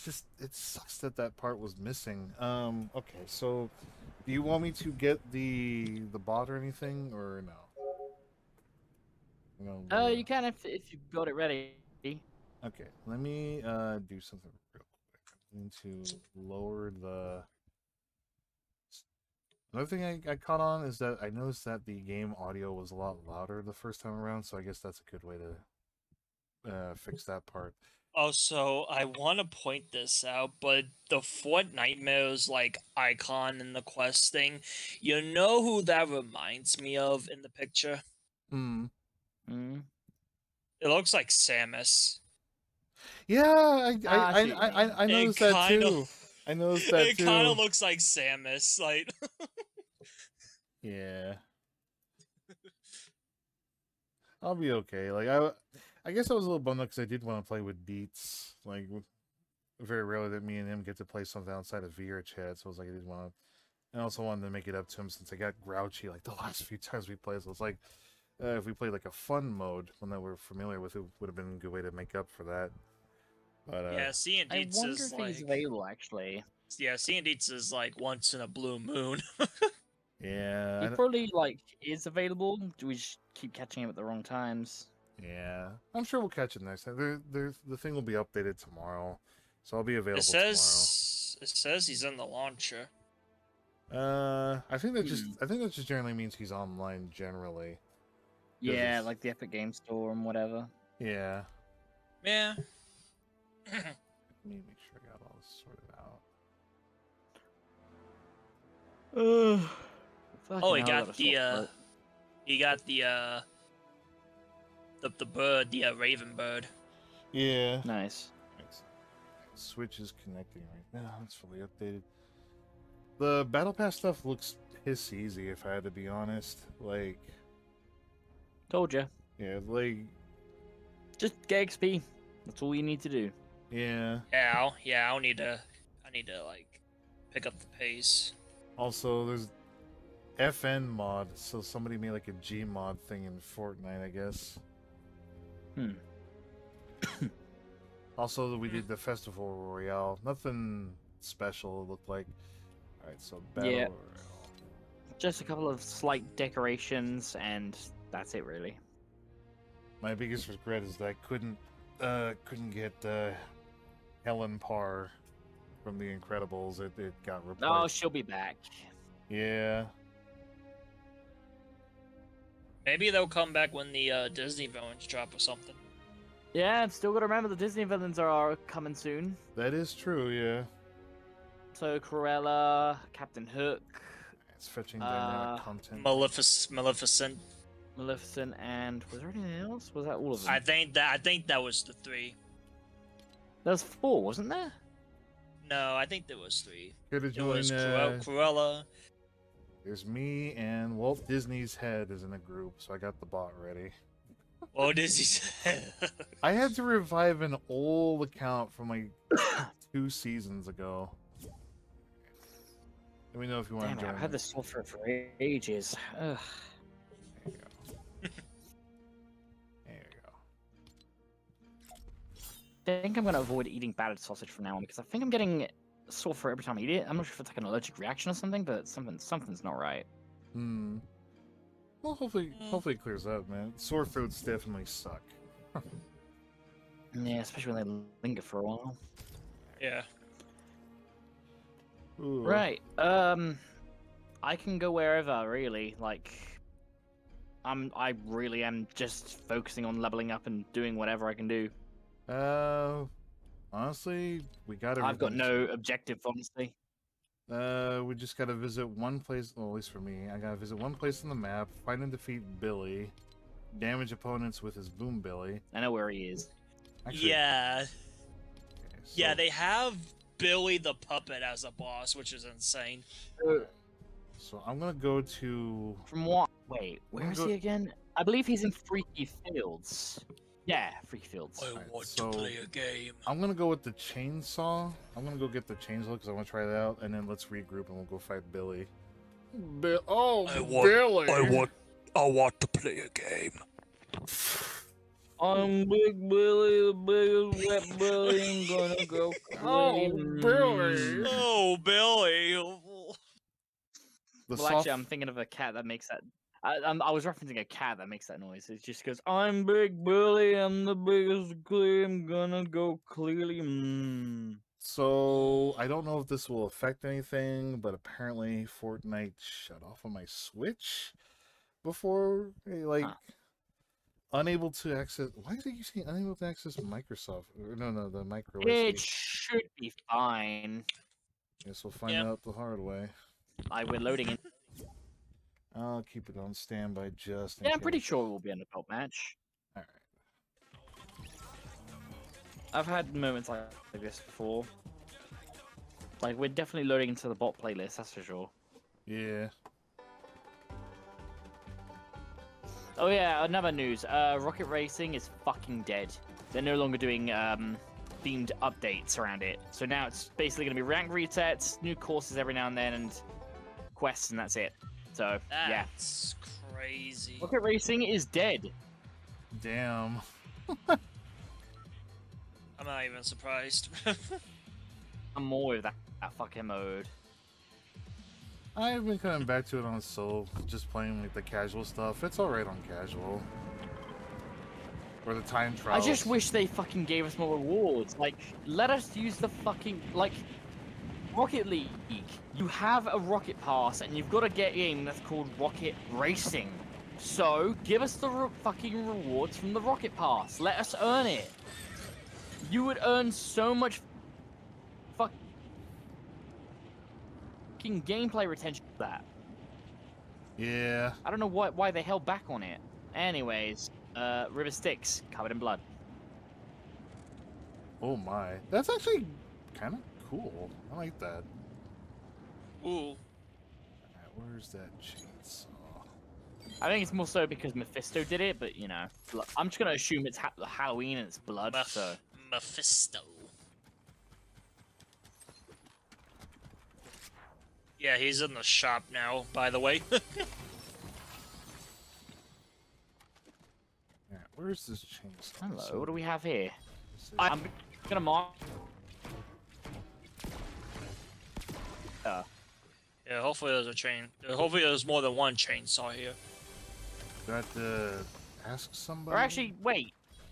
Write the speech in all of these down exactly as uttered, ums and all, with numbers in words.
just it sucks that that part was missing. Um, okay, so do you want me to get the the bot or anything, or no? No. Uh, you can if if you've got it ready. Okay, let me uh do something real quick. I need to lower the. Another thing I, I caught on is that I noticed that the game audio was a lot louder the first time around, so I guess that's a good way to uh, fix that part. Also, I want to point this out, but the Fortnitemares like icon in the quest thing, you know who that reminds me of in the picture? Hmm. Mm. It looks like Samus. Yeah, I I Ah, I I, see what you I, mean. I noticed that kinda, too. I noticed that it too. It kind of looks like Samus, like. Yeah. I'll be okay. Like I, I guess I was a little bummed because I did want to play with Deets. Like very rarely that me and him get to play something outside of V R chat, so I was like I didn't want to. And I also wanted to make it up to him since I got grouchy like the last few times we played. So it's like uh, if we played like a fun mode, one that we're familiar with, it would have been a good way to make up for that. But uh, yeah, seeing I Deets wonder is if like. he's available actually. Yeah, seeing Deets is like once in a blue moon. yeah, He I don't- probably like is available. Do we just keep catching him at the wrong times? yeah. I'm sure we'll catch it next time. There, there's the thing will be updated tomorrow, so I'll be available It says it says he's in the launcher. tomorrow. Uh, I think that just Hmm. I think that just generally means he's online generally. Yeah, it's- like the Epic Game Store and whatever. Yeah. Yeah. Let me make sure I got all this sorted out. Uh, Oh, he got the uh, he got the uh, the the bird, the uh, raven bird. Yeah. Nice. Switch is connecting right now. It's fully updated. The battle pass stuff looks piss easy, if I had to be honest. Like, Told you. yeah, like, Just get X P. That's all you need to do. yeah. Yeah, I'll, yeah, I'll need to, I need to like pick up the pace. Also, there's F N mod, so somebody made like a G mod thing in Fortnite, I guess. Hmm. Also, we did the Festival Royale. Nothing special, it looked like. Alright, so Battle Yeah. Royale. Just a couple of slight decorations, and that's it, really. My biggest regret is that I couldn't, uh, couldn't get, uh, Helen Parr from The Incredibles. It, it got replaced. Oh, she'll be back. Yeah. Maybe they'll come back when the uh, Disney villains drop or something. Yeah, I've still got to remember the Disney villains are coming soon. That is true, yeah. So Cruella, Captain Hook, It's fetching Uh, dynamic content. Malefic- Maleficent. Maleficent, and was there anything else? Was that all of them? I think that I think that was the three. There was four, wasn't there? No, I think there was three. Here to It join, was uh, Cruella, Cruella. there's me and Walt Disney's head is in a group, so I got the bot ready. Oh, Disney. I had to revive an old account from like two seasons ago. Let me know if you want Damn to it, join. I've had this software for ages. Ugh. There you go. There you go. I think I'm going to avoid eating battered sausage from now on because I think I'm getting sore throat every time I eat it. I'm not sure if it's like an allergic reaction or something, but something something's not right. Hmm. Well, hopefully, Mm. hopefully it clears up, man. Sore throats definitely suck. Yeah, especially when they linger for a while. Yeah. Ooh. Right. Um, I can go wherever really. Like, I'm. I really am just focusing on leveling up and doing whatever I can do. Uh, honestly, we gotta. I've got no objective, honestly. Uh, we just gotta visit one place. Well, at least for me, I gotta visit one place on the map, find and defeat Billy, damage opponents with his Boom Billy. I know where he is. Actually, yeah. okay, Yeah, so- they have Billy the puppet as a boss, which is insane. So I'm gonna go to. From what? Wait, where gonna is go- he again? I believe he's in Freaky Fields. Yeah, Freaky Fields. I Alright, want so- to play a game. I'm gonna go with the chainsaw. I'm gonna go get the chainsaw because I want to try that out, and then let's regroup and we'll go fight Billy. Bi- oh, I want- Billy! I want, I want to play a game. I'm Big Billy, the biggest wet Billy, I'm gonna go Oh, crazy. Billy. Oh, Billy. The Well, soft... actually, I'm thinking of a cat that makes that. I, I'm, I was referencing a cat that makes that noise. It just goes, "I'm Big Billy, I'm the biggest clear, I'm gonna go clearly." Mm. So I don't know if this will affect anything, but apparently Fortnite shut off on my Switch before, eh, like, Huh. unable to access. Why is it you saying unable to access Microsoft? Or, no, no, the micro It S D. should be fine. Guess we'll find Yep. out the hard way. I we're loading in. I'll keep it on standby just in Yeah, case. I'm pretty sure it will be an adult match. All right. I've had moments like this before. Like, we're definitely loading into the bot playlist, that's for sure. Yeah. Oh yeah, another news. Uh, Rocket Racing is fucking dead. They're no longer doing um, themed updates around it. So now it's basically going to be rank resets, new courses every now and then, and quests, and that's it. So, yeah. That's crazy. Rocket Racing is dead. Damn. I'm not even surprised. I'm more with that, that fucking mode. I've been coming back to it on solo, just playing like the casual stuff. It's alright on casual. Or the time I trials. just wish they fucking gave us more rewards. Like, let us use the fucking, like, Rocket League. You have a Rocket Pass, and you've got to get a game that's called Rocket Racing. So, give us the re fucking rewards from the Rocket Pass. Let us earn it. You would earn so much fucking gameplay retention for that. Yeah. I don't know why, why they held back on it. Anyways, uh, River Styx, covered in blood. Oh my. That's actually kind of cool. I like that. Ooh. Alright, where's that chainsaw? I think it's more so because Mephisto did it, but you know, look, I'm just gonna assume it's ha Halloween and it's blood. Meph So Mephisto. Yeah, he's in the shop now, by the way. Alright, where's this chainsaw? hello, what do we have here? Is it- I'm gonna mark. Uh, Yeah, hopefully there's a chain. uh, Hopefully there's more than one chainsaw here. Do I have to ask somebody? or actually, wait.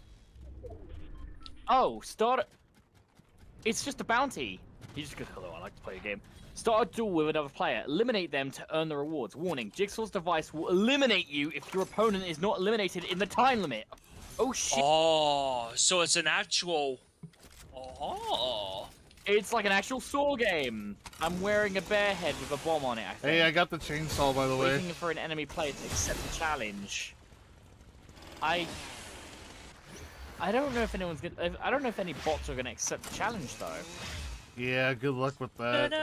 Oh, start. It's just a bounty. He just goes, hello, I like to play a game. Start a duel with another player. Eliminate them to earn the rewards. Warning, Jigsaw's device will eliminate you if your opponent is not eliminated in the time limit. Oh, shit. Oh, so it's an actual... Oh. It's like an actual Saw game. I'm wearing a bear head with a bomb on it, I think. Hey, I got the chainsaw, by the way. Waiting for an enemy player to accept the challenge. I... I don't know if anyone's gonna... I don't know if any bots are gonna accept the challenge, though. Yeah, good luck with that.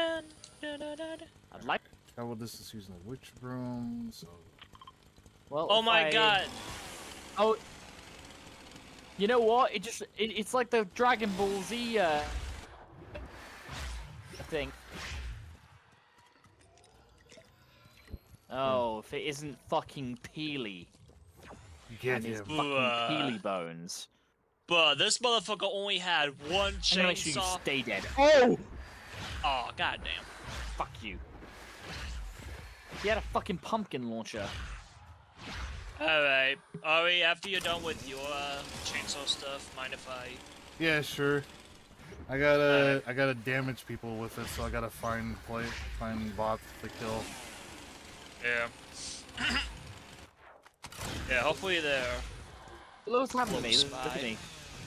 I'd like... How well, this is using a witch broom, so... Well, Oh if my I- god. Oh... You know what? It just... It, it's like the Dragon Ball Z, uh... thing. Oh, if it isn't fucking Peely. Get And his him. fucking Uh, Peely bones. But this motherfucker only had one I'm gonna make sure you chainsaw. stay dead. Oh! Oh, goddamn. Fuck you. He had a fucking pumpkin launcher. Alright. Ari, after you're done with your uh, chainsaw stuff, mind if I... Yeah, sure. I gotta, I gotta damage people with it, so I gotta find play, find bots to kill. Yeah. Yeah, hopefully they're... Look what's happening to me. Close Look at by. me.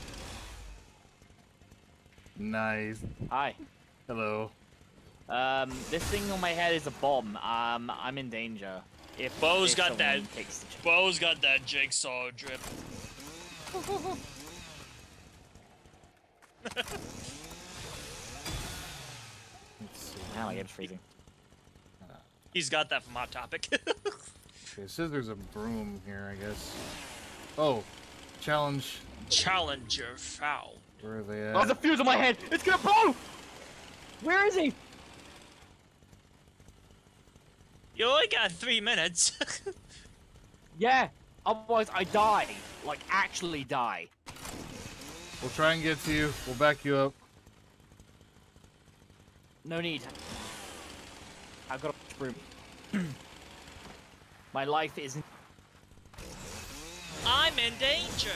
Nice. Hi. Hello. Um, this thing on my head is a bomb. Um, I'm in danger. If Bo's if got that- someone takes the ch- Bo's got that jigsaw drip. Let's see. Now my game's freezing. He's got that from Hot Topic. Okay, it says there's a broom here, I guess. Oh, challenge. Challenger foul. Where are they at? Oh, there's a fuse on my head! It's gonna blow! Where is he? You only got three minutes. Yeah. Otherwise, I die. Like, actually die. We'll try and get to you. We'll back you up. No need. I've got a room. My life is. I'm in danger.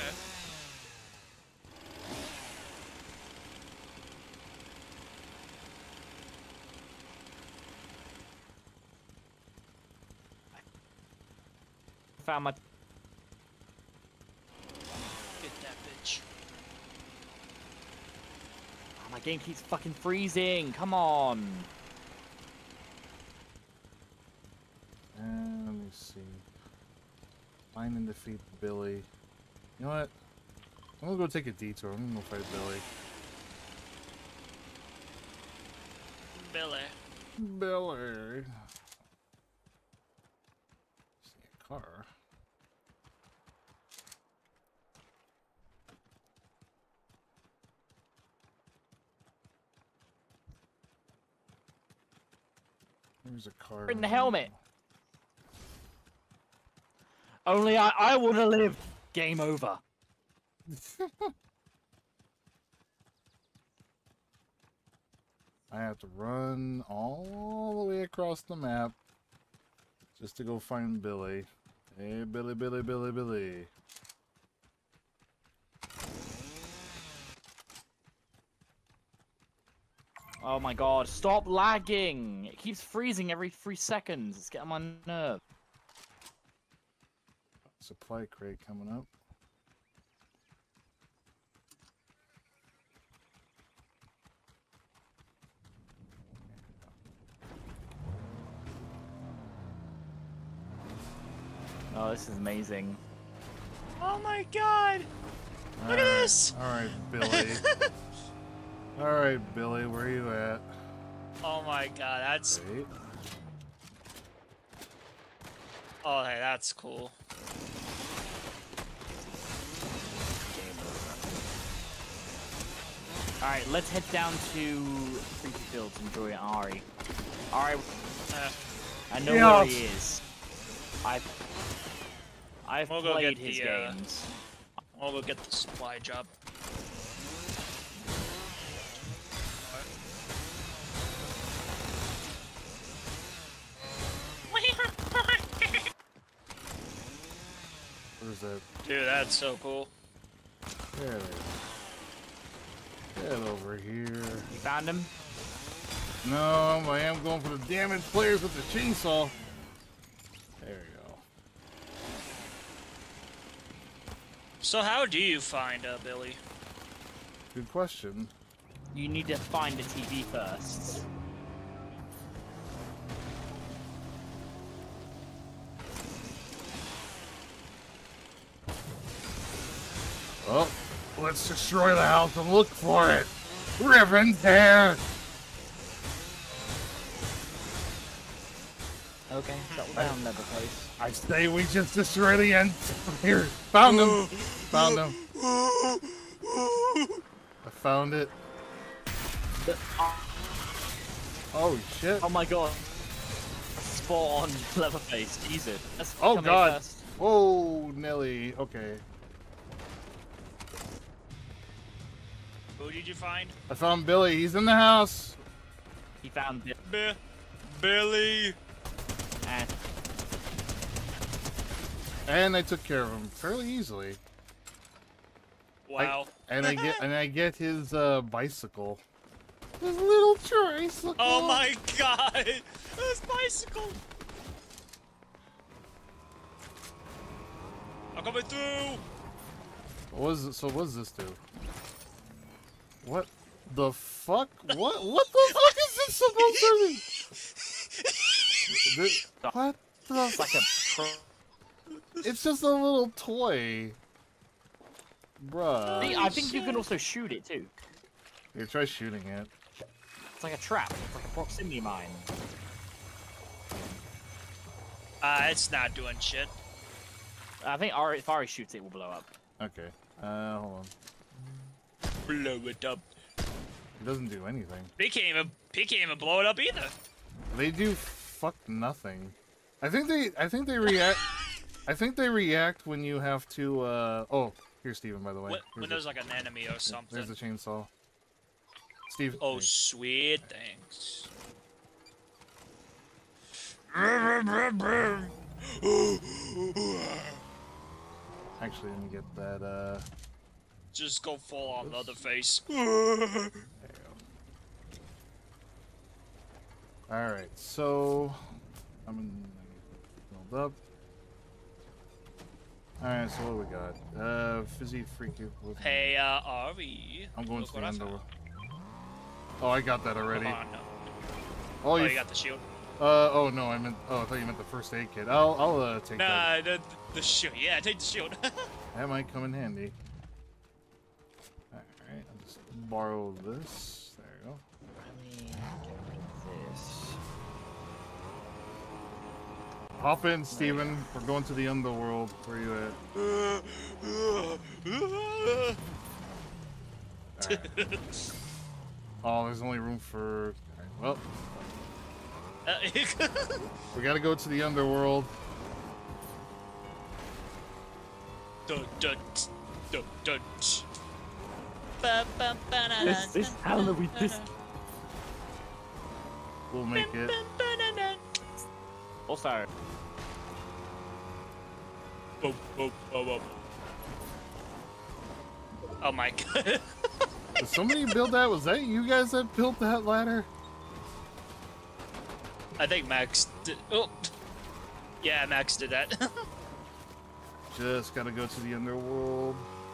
Found my. Get that bitch. Oh, my game keeps fucking freezing. Come on. And let me see. Find and defeat Billy. You know what? I'm gonna go take a detour. I'm gonna go fight Billy. Billy. Billy. See a car. There's a car In the helmet. Only I, I want to live. Game over. I have to run all the way across the map just to go find Billy. Hey, Billy, Billy, Billy, Billy. Oh my god, stop lagging! It keeps freezing every three seconds. It's getting on my nerve. Supply crate coming up. Oh, this is amazing. Oh my god! All Look at right, this! All right, Billy. All right, Billy, where are you at? Oh my god, that's... Wait. Oh, hey, that's cool. Alright, let's head down to Creepy Fields and enjoy Ari. Ari, Uh, I know Yeah. where he is. I've, I've We'll go played get his the, uh, games. I'll go get the supply job. Where's that? Dude, that's so cool. There it is. Get over here. You found him? No, I am going for the damaged players with the chainsaw. There you go. So how do you find uh, Billy? Good question. You need to find the T V first. Oh, let's destroy the house and look for it. Riven's here. Okay, settle down, Leatherface. I say we just destroy the end. Here, found him. Found him. I found it. Oh shit. Oh my god. Spot on, Leatherface. Jesus. Let's Oh come here god. first. Whoa, Nelly. Okay. Who did you find? I found Billy. He's in the house. He found it. B Billy. And And I took care of him fairly easily. Wow. I, and I get and I get his uh, bicycle. His little tricycle. Oh my god! This bicycle! I'm coming through! What was it? So what does this do? What the fuck? What what the fuck is this supposed to be? This- what the? it's like a pro- It's just a little toy, bruh. See, I think you can also shoot it too. Here, try shooting it. It's like a trap. It's like a proximity mine. Uh, it's not doing shit. I think Ari, if Ari shoots it, it will blow up. Okay. Uh, hold on. Blow it up. It doesn't do anything. He can't even, he can't even blow it up either. They do fuck nothing. I think they. I think they react. I think they react when you have to. Uh... Oh, here's Steven, by the way. When, Here's when the- there's like an enemy or something. There's the chainsaw. Steve. Oh, hey. sweet, thanks. Actually, let me get that. Uh... Just go full on the other face. There you go. All right, so I'm in, build up. All right, so what do we got? Uh, fizzy freaky. Hey, uh, Ari. I'm going Look to the what I underworld. found. Oh, I got that already. Come on, no. Oh, Oh, you, you got the shield? Uh, oh no, I meant. Oh, I thought you meant the first aid kit. I'll, I'll uh, take that. Nah, the, the shield. Yeah, take the shield. That might come in handy. All right, I'll just borrow this. There you go. Let me get rid of this. Hop in, Steven. We're going to the underworld. Where are you at? Alright. Oh, there's only room for. All right, well, we gotta go to the underworld. Dun, dun, dun, dun. This, this, how do we this? We'll make it. Also, Oh, oh, oh, oh. Oh my god. Did somebody build that? Was that you guys that built that ladder? I think Max did. Oh. Yeah, Max did that. Just gotta go to the underworld.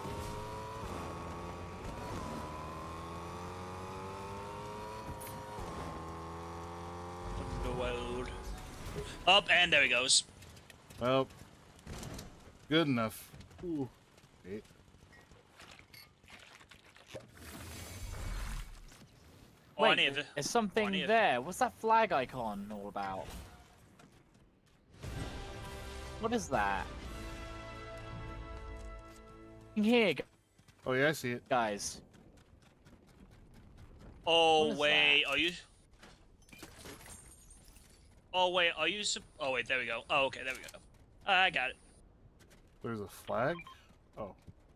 Underworld. Up, and there he goes. Well, good enough. Ooh. Wait. Oh, I wait, need it. there's something Oh, I need it. there. What's that flag icon all about? What is that? Here, Oh yeah, I see it. guys. Oh, What is wait, are you... Oh, wait, are you... sup- Oh, wait, there we go. Oh, okay, there we go. I got it. There's a flag. Oh.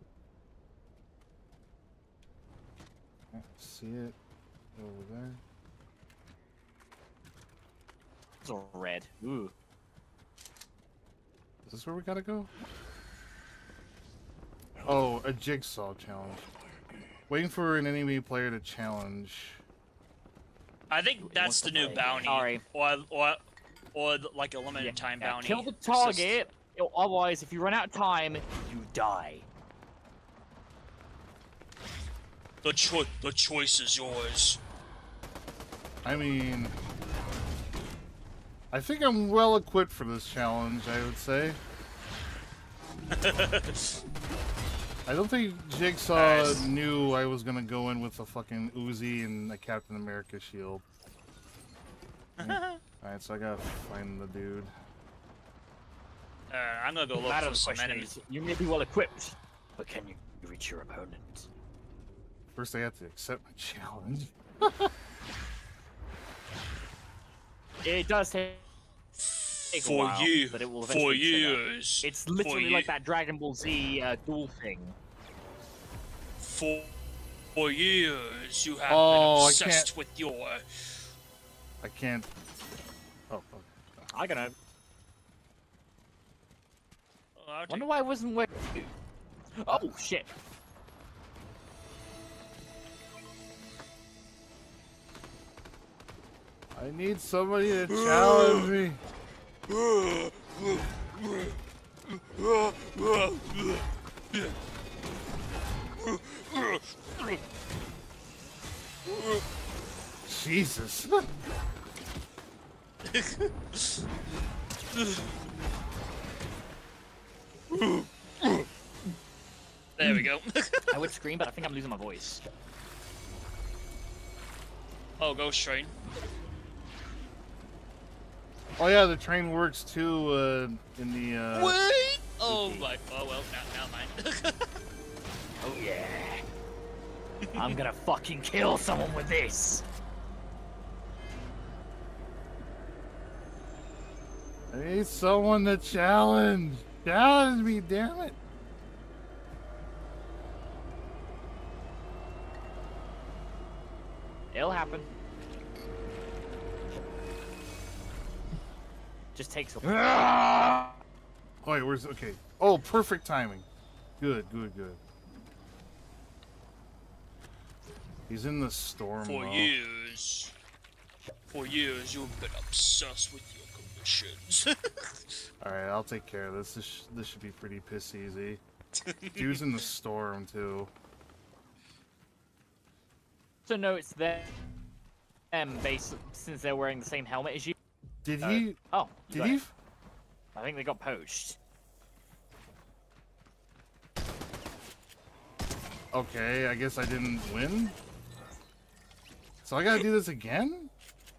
I see it over there. It's all red. Ooh. Is this where we gotta go? Oh, a jigsaw challenge. Waiting for an enemy player to challenge. I think that's the new bounty. Sorry. Or, or, or the, like a limited time Yeah, bounty. kill the It's just- target. or Otherwise, if you run out of time, you die. The, cho the choice is yours. I mean, I think I'm well equipped for this challenge, I would say. I don't think Jigsaw Nice. knew I was gonna go in with a fucking Uzi and a Captain America shield. Alright, so I gotta find the dude. Uh, I'm gonna go look Matter for of the some question enemies. is, you may be well equipped, but can you reach your opponent? First, I have to accept my challenge. It does take, take a For while, you, but it will for eventually trigger. years, It's for literally you, like that Dragon Ball Z uh, duel thing. For, for years, you have Oh, been I obsessed can't- with your. I can't. Oh, okay. I gotta. Oh, I'll take- Wonder why I wasn't with you. Oh shit! I need somebody to challenge me. Jesus. There we go. I would scream, but I think I'm losing my voice. Oh, Ghost Train. Oh yeah, the train works too uh, in the. Uh... Wait! Oh my. Oh well, now, now mine. Oh yeah. I'm gonna fucking kill someone with this. I need someone to challenge. challenge me, damn it. It'll happen. Just takes a. Oh, wait, where's okay? Oh, perfect timing. Good, good, good. He's in the storm. For though. years, for years, you've been obsessed with your conditions. All right, I'll take care of this. This sh this should be pretty piss easy. Dude's in the storm too. So no, it's them. Them, based since they're wearing the same helmet as you. Did Uh, he? Oh, you Did got he? it. I think they got poached. Okay, I guess I didn't win. So I gotta do this again?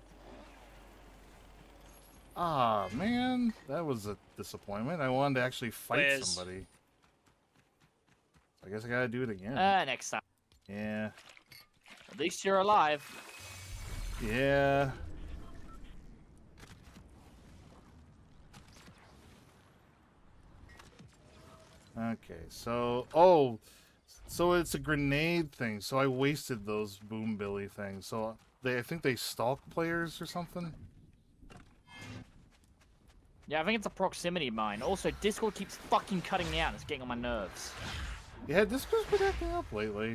Ah, man, that was a disappointment. I wanted to actually fight Where's- somebody. I guess I gotta do it again. Uh, next time. yeah, At least you're alive. yeah. Okay, so oh, so it's a grenade thing. So I wasted those boom billy things. So they, I think they stalk players or something. Yeah, I think it's a proximity mine. Also, Discord keeps fucking cutting me out. It's getting on my nerves. Yeah, Discord's been acting up lately.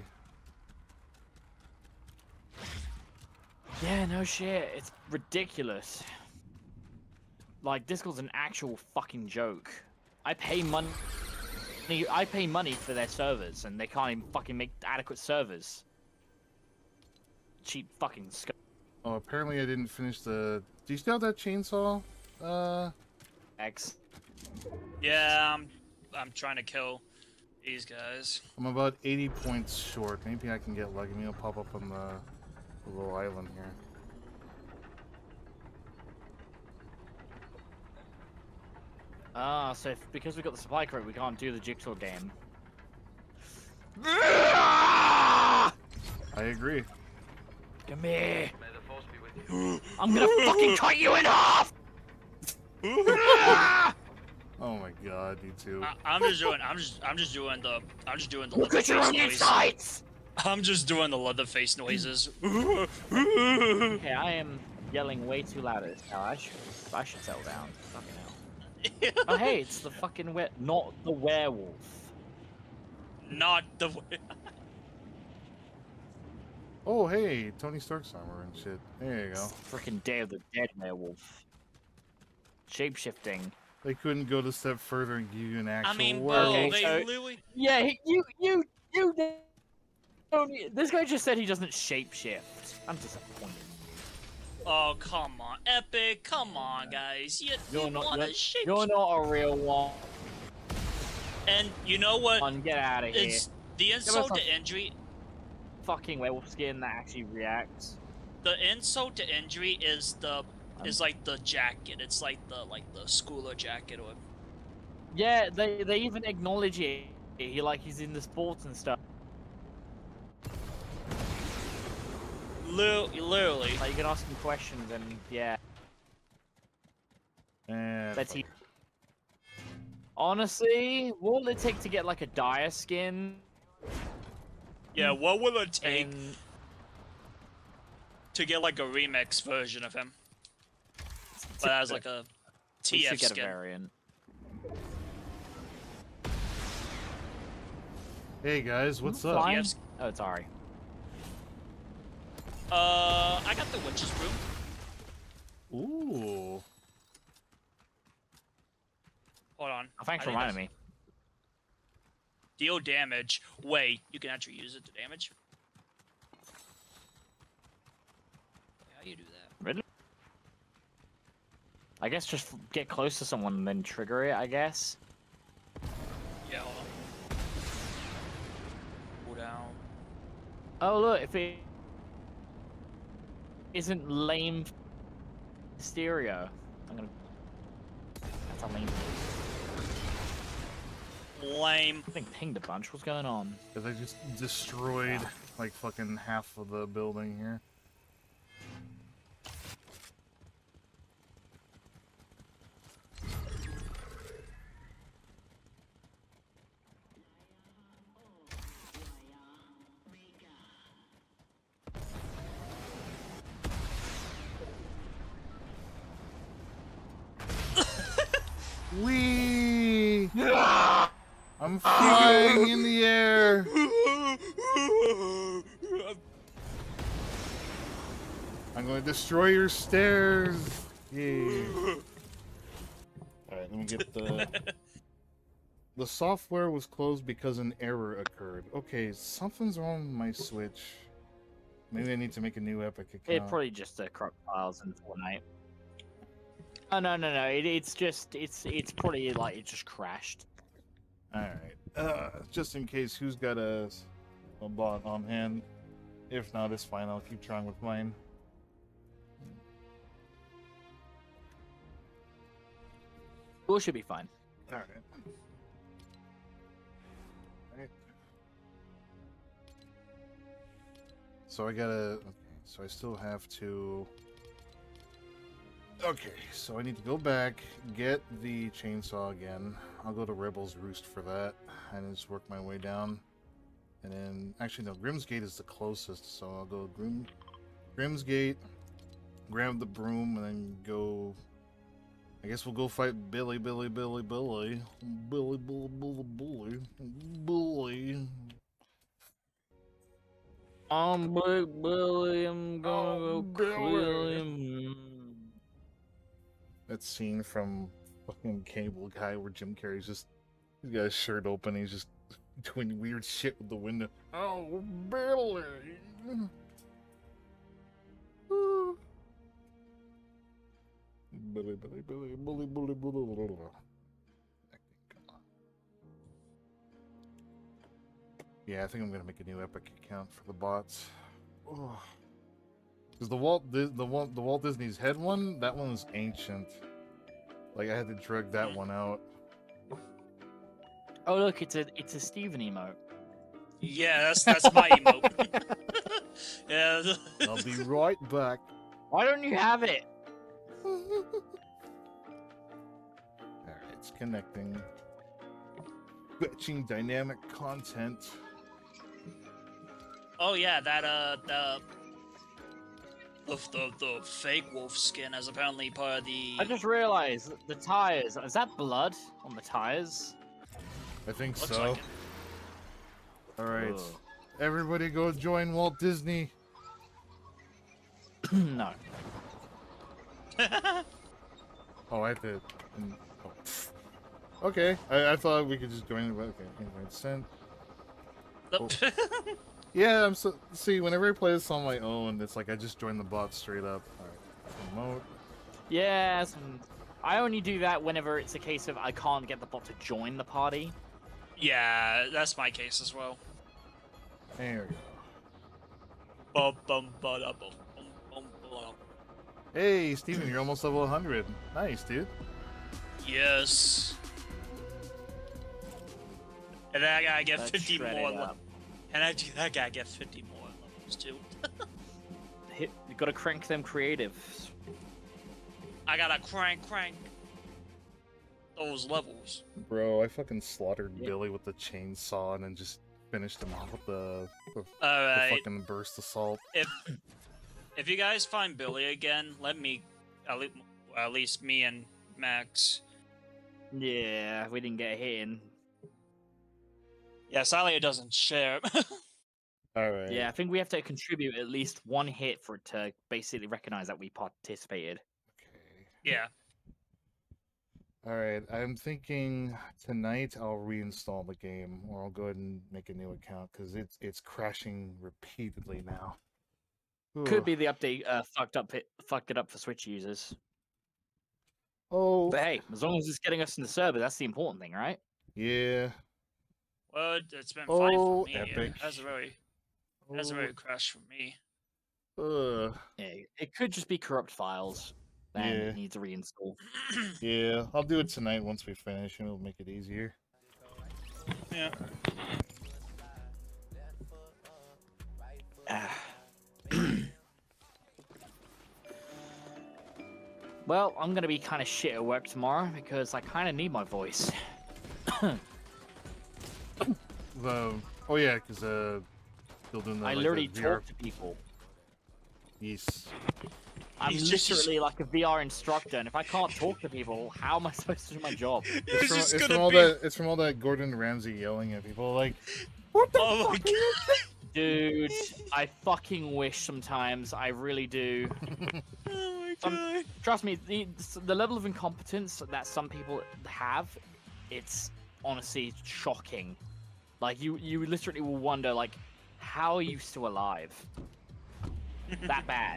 Yeah, no shit. It's ridiculous. Like, Discord's an actual fucking joke. I pay money. I pay money for their servers, and they can't even fucking make adequate servers. Cheap fucking scum. Oh, apparently I didn't finish the. Do you still have that chainsaw? Uh. X. Yeah, I'm, I'm trying to kill these guys. I'm about eighty points short. Maybe I can get lucky. Maybe it'll pop up on the, the little island here. Ah, so if, because we got the supply crate, we can't do the jigsaw game. I agree. Come here. I'm gonna fucking cut you in half! Oh my god, you two. I, I'm just doing. I'm just. I'm just doing the. I'm just doing the. Look at your own noise. insides! I'm just doing the Leatherface noises. Okay, I am yelling way too loud at this now. I should, I should settle down. Fucking hell. Oh hey, it's the fucking we- not the werewolf. Not the. Oh hey, Tony Stark's armor and shit. There you go. Freaking Day of the Dead werewolf. Shapeshifting. They couldn't go a step further and give you an actual I mean, bro, werewolf. Okay, they so- literally. Yeah, he- you, you, you. don't- This guy just said he doesn't shapeshift. I'm disappointed. Oh come on, Epic! Come on, guys. You, You're you not. want You're, to shape. you're not a real one. And you know what? Come on, get out of here. It's the insult some- to injury. Fucking werewolf skin that actually reacts. The insult to injury is the is like the jacket. It's like the like the schooler jacket or. Yeah, they they even acknowledge it. He like he's in the sports and stuff. Literally, literally. Like you can ask him questions and yeah, Eh, that's fuck he. Honestly, what will it take to get like a dire skin? Yeah, what will it take In... to get like a remix version of him? But as like a We T should F get a skin. variant. Hey guys, what's up? Flying? Yes. Oh, it's Ari. Uh, I got the witch's broom. Ooh. Hold on. Oh, thanks I for think reminding that's- me. Deal damage. Wait, you can actually use it to damage? How do you do that? Really? I guess just f- get close to someone and then trigger it. I guess. Yeah, hold on. Pull down. Oh look, if it isn't lame stereo, I'm gonna. That's a lame. Lame. I think pinged a bunch. What's going on? Because I just destroyed like fucking half of the building here. Wee! I'm flying in the air. I'm going to destroy your stairs. Yay. Alright, let me get the... The software was closed because an error occurred. Okay, something's wrong with my Switch. Maybe I need to make a new Epic account. It probably just uh, corrupt files in Fortnite. Oh no no no! It, it's just it's it's probably like it just crashed. All right. Uh, just in case, who's got a a bot on hand? If not, it's fine. I'll keep trying with mine. Well, should be fine. All right. All right. So I gotta. Okay. So I still have to. Okay, so I need to go back, get the chainsaw again. I'll go to Rebel's Roost for that, and just work my way down. And then, actually no, Grimsgate is the closest, so I'll go Grim, Grimsgate, grab the broom, and then go... I guess we'll go fight Billy, Billy, Billy, Billy. Billy, Billy, Billy, Billy. Billy. I'm Big Billy, I'm gonna Oh, go Billy. kill him. That scene from fucking Cable Guy where Jim Carrey's just, he's got his shirt open, he's just doing weird shit with the window. Oh, Billy! Billy, Billy, Billy, Billy, Billy, Billy, Billy. Yeah, I think I'm gonna make a new Epic account for the bots. Oh. Because the Walt the the Walt, the Walt Disney's Head one, that one was ancient. Like I had to drag that one out. Oh look, it's a it's a Steven emote. Yeah, that's that's my emote. Yeah. I'll be right back. Why don't you have it? Alright, it's connecting. Fetching dynamic content. Oh yeah, that uh the the the, the fake wolf skin is apparently part of the. I just realized the tires. Is that blood on the tires? I think Looks so. like Alright. Ugh. Everybody go join Walt Disney. No. Oh, I have to. um, oh. Okay, I, I thought we could just join it. Okay, invite sent. Oh. Yeah, I'm so. See, whenever I play this on my own, it's like I just join the bot straight up. Alright, promote. Yes. and I only do that whenever it's a case of I can't get the bot to join the party. Yeah, that's my case as well. There we go. Bum, bum, ba, da, bum, bum, bum, ba. Hey, Steven, you're almost level one hundred. Nice, dude. Yes. And then I gotta get Let's fifty shred more. it Le- up. and I do that gotta get fifty more levels too. Hit, you gotta crank them creatives. I gotta crank, crank those levels. Bro, I fucking slaughtered Yeah. Billy with the chainsaw and then just finished him off with the, the, the Alright, fucking burst assault. if if you guys find Billy again, let me, at least, at least me and Max. Yeah, we didn't get hit in. Yeah, sadly it doesn't share. Alright. Yeah, I think we have to contribute at least one hit for it to basically recognize that we participated. Okay. Yeah. Alright, I'm thinking tonight I'll reinstall the game, or I'll go ahead and make a new account, because it's it's crashing repeatedly now. Could Ugh. be the update uh, fucked up it fucked it up for Switch users. Oh, But hey, as long as it's getting us in the server, that's the important thing, right? yeah. Well, it- it's been Oh, fine for me. epic. It hasn't really, it hasn't really crashed for me. Oh, ugh. Yeah, it could just be corrupt files. Then Yeah. it needs a reinstall. Yeah, I'll do it tonight once we finish, and it'll make it easier. Yeah. Well, I'm gonna be kind of shit at work tomorrow because I kind of need my voice. The oh yeah, because uh, still doing the. I like, literally the V R. talk to people. Yes. I'm He's just- literally like a V R instructor, and if I can't talk to people, how am I supposed to do my job? He's It's from, just it's gonna from all be. that. It's from all that Gordon Ramsay yelling at people like, "What the Oh my fuck are you?" Dude, I fucking wish sometimes. I really do. Oh my Um, god. Trust me, the the level of incompetence that some people have, it's honestly shocking. Like you, you literally will wonder, like, how are you still alive? That bad.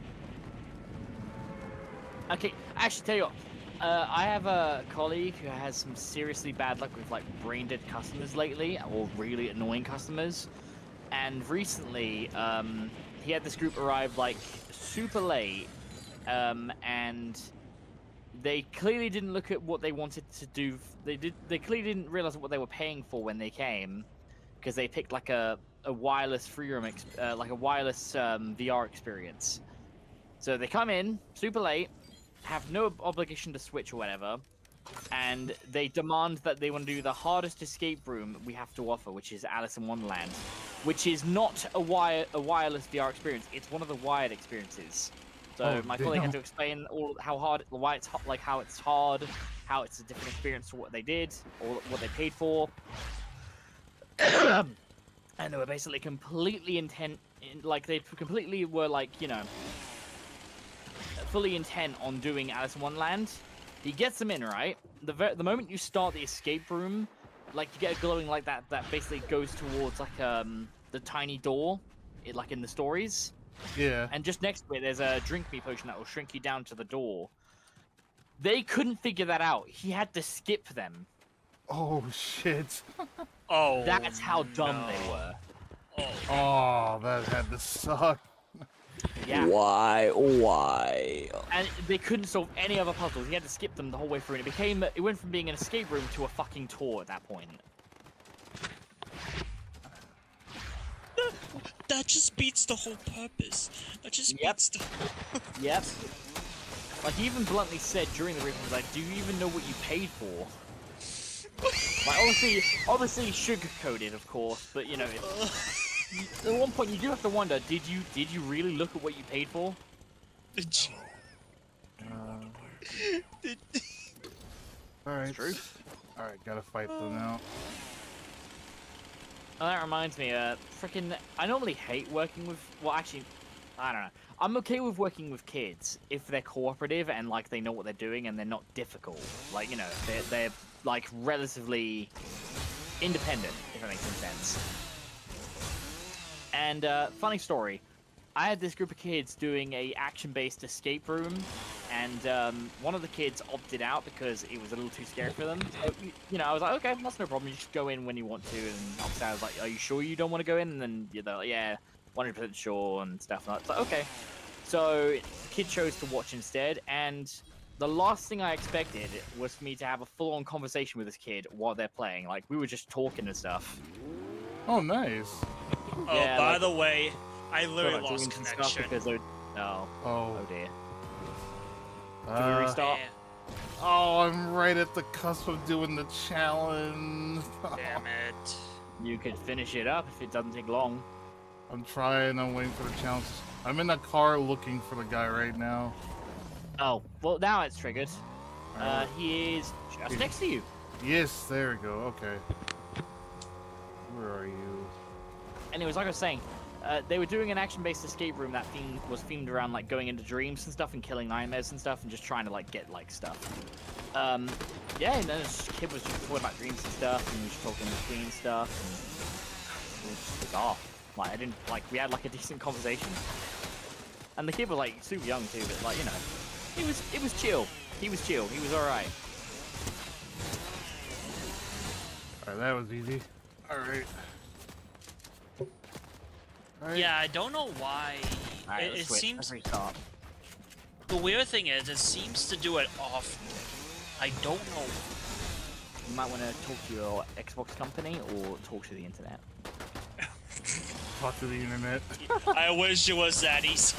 Okay, actually, tell you what. Uh, I have a colleague who has some seriously bad luck with like brain dead customers lately, or really annoying customers. And recently, um, he had this group arrive like super late, um, and they clearly didn't look at what they wanted to do. They did. They clearly didn't realize what they were paying for when they came, because they picked like a a wireless free room, ex uh, like a wireless um, V R experience. So they come in super late, have no obligation to switch or whatever, and they demand that they want to do the hardest escape room we have to offer, which is Alice in Wonderland, which is not a wire a wireless V R experience. It's one of the wired experiences. So Oh, my colleague had damn. to explain all how hard, why it's ho- like how it's hard, how it's a different experience to what they did or what they paid for. And they were basically completely intent, in, like they completely were like you know, fully intent on doing Alice in Wonderland. He gets them in, right? The ver the moment you start the escape room, like you get a glowing light that that basically goes towards like um the tiny door, it, like in the stories. Yeah. And just next to it, there's a drink me potion that will shrink you down to the door. They couldn't figure that out. He had to skip them. Oh shit. Oh. That's how dumb no. they were. Oh. Oh, that had to suck. Yeah. Why? Why? And they couldn't solve any other puzzles. He had to skip them the whole way through, and it became it went from being an escape room to a fucking tour at that point. That just beats the whole purpose. That just Yep. beats the. Yep. Like he even bluntly said during the briefing, like, "Do you even know what you paid for?" Like obviously, obviously sugar-coated, of course, but you know, it, at one point you do have to wonder: Did you did you really look at what you paid for? Uh, Did- all right. True. All right, gotta fight them now. Oh, that reminds me, uh, freaking, I normally hate working with, well, actually, I don't know. I'm okay with working with kids if they're cooperative and, like, they know what they're doing and they're not difficult. Like, you know, they're, they're like, relatively independent, if that makes some sense. And, uh, funny story. I had this group of kids doing a action-based escape room, and um, one of the kids opted out because it was a little too scary for them. So, you know, I was like, okay, that's no problem. You just go in when you want to. And obviously, I was like, are you sure you don't want to go in? And then they're like, yeah, one hundred percent sure and stuff. And I was like, okay. So the kid chose to watch instead, and the last thing I expected was for me to have a full-on conversation with this kid while they're playing. Like, we were just talking and stuff. Oh, nice. Oh, Yeah, by like- the way, I So, literally like, lost dreams and stuff connection. because they're... Oh, Oh. oh dear. Can we Uh, restart? oh, I'm right at the cusp of doing the challenge. Damn it. You could finish it up if it doesn't take long. I'm trying. I'm waiting for the challenge. I'm in the car looking for the guy right now. Oh, well, now it's triggered. Uh, Alright. he is just next to you. Yes, there we go. Okay. Where are you? Anyways, like I was saying, uh, they were doing an action-based escape room that theme was themed around like going into dreams and stuff and killing nightmares and stuff and just trying to like get like stuff. Um, yeah, and then this kid was just talking about dreams and stuff and we was talking between stuff and it was just bizarre. Like I didn't like we had like a decent conversation, and the kid was like super young too, but like you know, it was it was chill. He was chill. He was all right. Alright, that was easy. Alright. Alright. Yeah, I don't know why. All right, it let's it switch. seems Let's restart. the weird thing is, it seems to do it often. I don't know. You might want to talk to your Xbox company or talk to the internet. Talk to the internet. I wish it was that easy.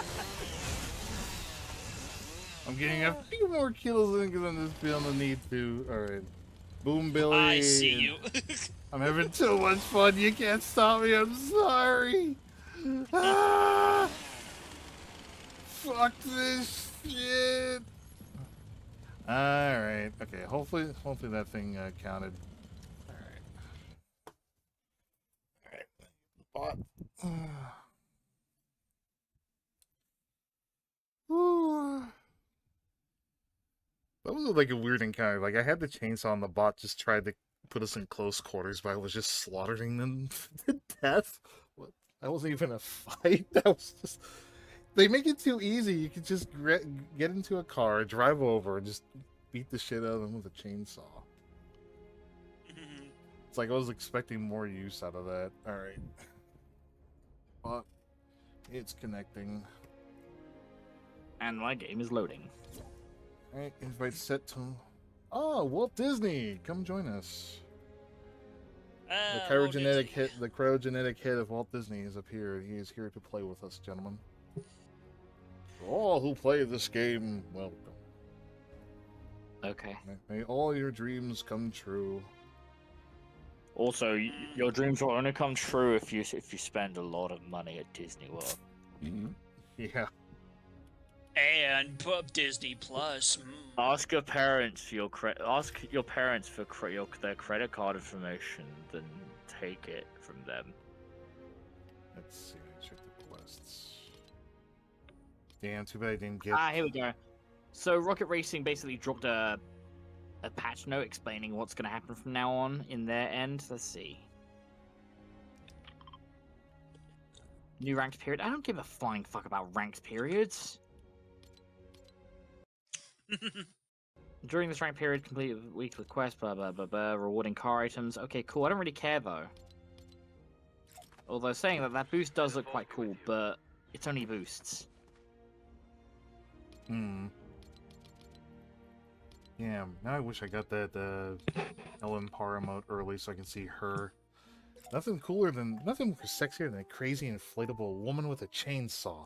I'm getting a few more kills in because I'm just feeling the need to. Alright. Boom, Billy. I see you. I'm having too much fun. You can't stop me. I'm sorry. Ah! Fuck this shit. Alright, okay, hopefully hopefully that thing uh, counted. Alright. Alright. Bot. That was like a weird encounter. Like I had the chainsaw and the bot just tried to put us in close quarters, but I was just slaughtering them to death. What? That wasn't even a fight. That was just... They make it too easy. You can just get into a car, drive over, and just beat the shit out of them with a chainsaw. It's like I was expecting more use out of that. Alright. But it's connecting. And my game is loading. Alright, invite set to... Oh, Walt Disney! Come join us. Uh, The cryogenetic hit, the cryogenetic hit of Walt Disney is up here. He is here to play with us, gentlemen. For all who play this game, welcome. Okay. May, may all your dreams come true. Also, y your dreams will only come true if you if you spend a lot of money at Disney World. Mm-hmm. Yeah. And put up Disney Plus. Mm. Ask your parents for your cre ask your parents for cre your, their credit card information, then take it from them. Let's see. Check the quests. Damn, too bad I didn't get. Ah, here we go. So Rocket Racing basically dropped a a patch note explaining what's going to happen from now on in their end. Let's see. New ranked period. I don't give a flying fuck about ranked periods. During this rank period, complete a weekly quest, blah, blah, blah, blah, rewarding car items. Okay, cool. I don't really care, though. Although saying that, that boost does look quite cool, but it's only boosts. Hmm. Yeah, now I wish I got that uh, Ellen Parr emote early so I can see her. Nothing cooler than, nothing more sexier than a crazy inflatable woman with a chainsaw.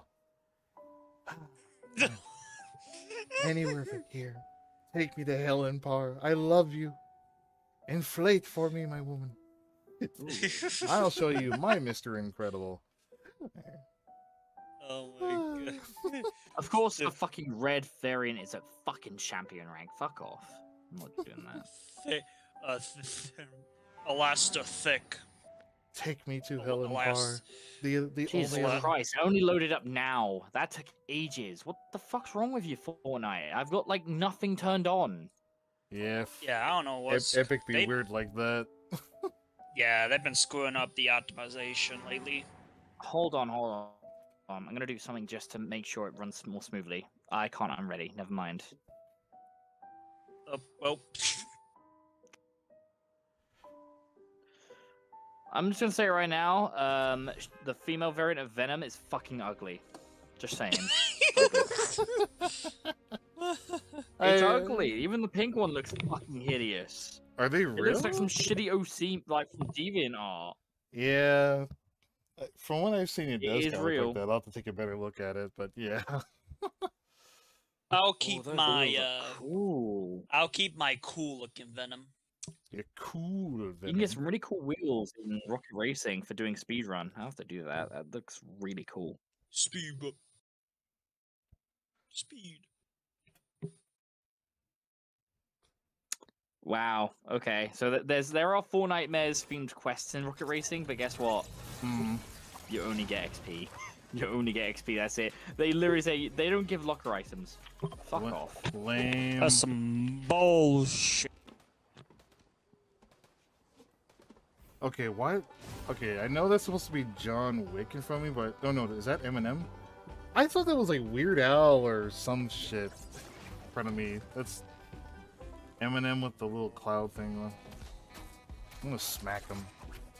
Anywhere but here. Take me to Helen Parr. I love you. Inflate for me, my woman. I'll show you my Mister Incredible. Oh my god. Of course, the fucking red variant is a fucking champion rank. Fuck off. I'm not doing that. Thick, uh, th th Elasta thick. Take me to Oh, Helen alas. Parr. The the Jesus only other... Christ, I only loaded up now. That took ages. What the fuck's wrong with you, Fortnite? I've got, like, nothing turned on. Yeah. Yeah, I don't know Ep what's. Epic be they... weird like that. Yeah, they've been screwing up the optimization lately. Hold on, hold on. Um, I'm gonna do something just to make sure it runs more smoothly. I can't, I'm ready. Never mind. Oh, well. I'm just gonna say right now, um, the female variant of Venom is fucking ugly. Just saying. It's I, uh, ugly. Even the pink one looks fucking hideous. Are they It real? looks like some shitty O C, like from DeviantArt. Yeah. Uh, From what I've seen, it It does is kinda real. look like that. I'll have to take a better look at it, but yeah. I'll Oh, keep those my wheels are uh, cool. I'll keep my cool looking Venom. You're cool. You can get some really cool wheels in Rocket Racing for doing speedrun. I have to do that. That looks really cool. Speed. up. Speed. Wow. Okay. So th there's there are Fortnitemares themed quests in Rocket Racing, but guess what? Mm. You only get X P. You only get X P. That's it. They literally say they don't give locker items. Fuck What? off. Lame. That's some bullshit. Okay, why? Okay, I know that's supposed to be John Wick in front of me, but oh no, is that Eminem? I thought that was like Weird Al or some shit in front of me. That's Eminem with the little cloud thing. I'm gonna smack him.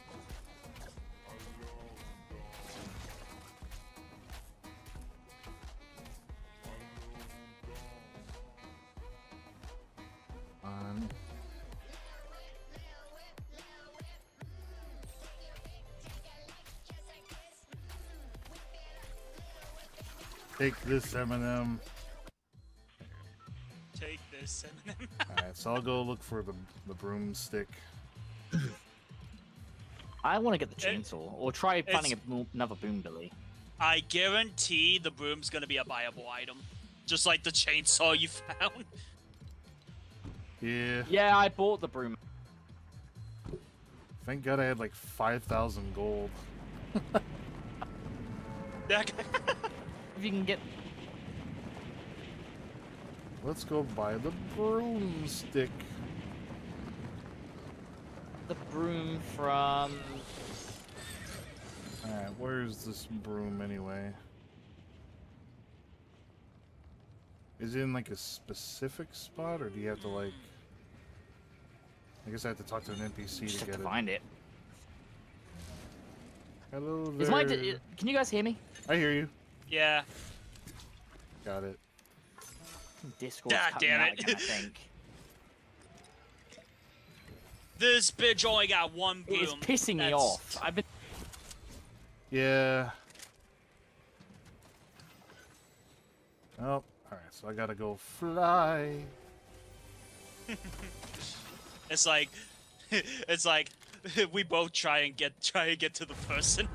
Um, Take this, Eminem. Take this, Eminem. Alright, so I'll go look for the, the broomstick. I want to get the It- chainsaw, or try finding it's- a, mo- another boom billy. I guarantee the broom's gonna be a buyable item. Just like the chainsaw you found. Yeah. Yeah, I bought the broom. Thank God I had like five thousand gold. If you can get... Let's go buy the broomstick. the broom from... Alright, where's this broom anyway? Is it in like a specific spot, or do you have to like... I guess I have to talk to an N P C Just to have get to it. find it. Hello there. Is my... Can you guys hear me? I hear you. Yeah. Got it. Discord's God cutting damn out it. again, I think. This bitch only got one broom. It's pissing me That's- off. I've been... Yeah. Oh, alright, so I gotta go fly. It's like, it's like, we both try and get try and get to the person.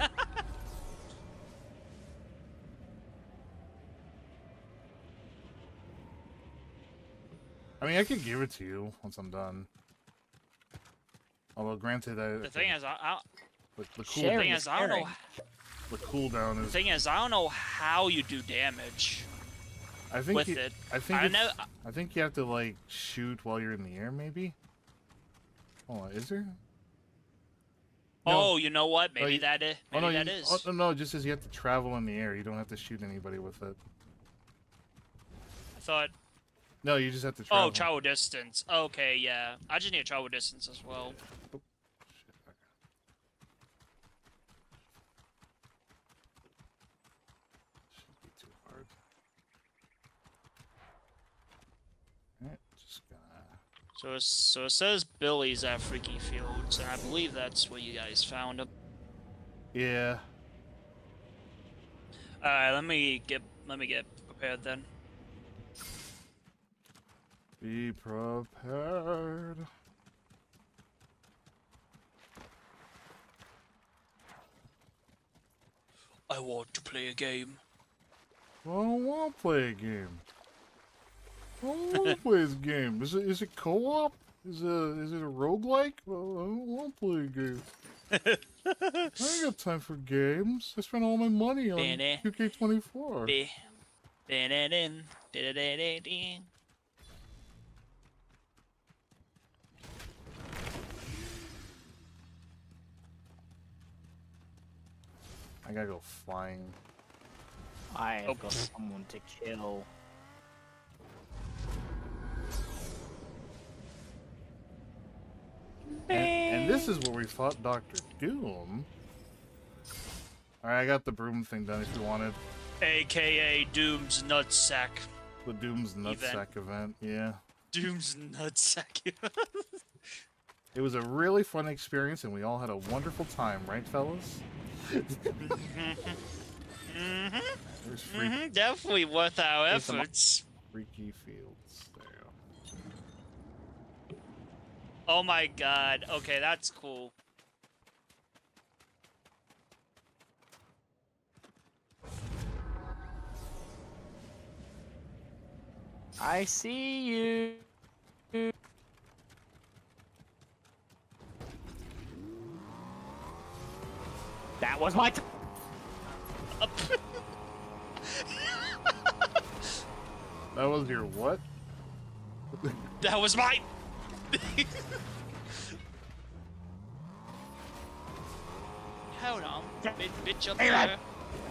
I mean, I could give it to you once I'm done. Although, granted, I, The thing is, I, I the, the cool the Sharing thing is is, I don't know. caring. the cooldown The is. thing is, I don't know how you do damage I think with you, it. I think I it's- know. I think you have to like shoot while you're in the air, maybe. Oh, is there? Oh, you know what? Maybe you- that is. Oh Maybe no, that you, is. oh, no, it just says you have to travel in the air. You don't have to shoot anybody with it. I thought. No, you just have to travel. Oh, travel distance. Okay, yeah. I just need travel distance as well. Shit, okay. Shouldn't be too hard. Alright, just gonna. So, it's, so it says Billy's at Freaky Fields, and I believe that's where you guys found him. Yeah. All right, let me get let me get prepared then. Be prepared. I want to play a game. I don't want to play a game. I don't want to play this game. Is it is it co-op? Is it is it a roguelike? Well, I don't want to play a game. I ain't got time for games. I spent all my money on Ba-da. two K twenty-four. Be- ba-da-din, da-da-da-da-din. I gotta go flying. I've Oh. got someone to kill. And, and this is where we fought Doctor Doom. Alright, I got the broom thing done if you wanted. A K A Doom's Nutsack. The Doom's Nutsack event, yeah. Doom's Nutsack. It was a really fun experience and we all had a wonderful time, right fellas? mm-hmm. There's freak, Mm-hmm. Definitely worth our There's some- efforts. Freaky Fields. There you go. Oh my god. Okay, that's cool. I see you. That was my. T That was your what? That was mine. Hold on, Bit, bitch up Hey, lad. there.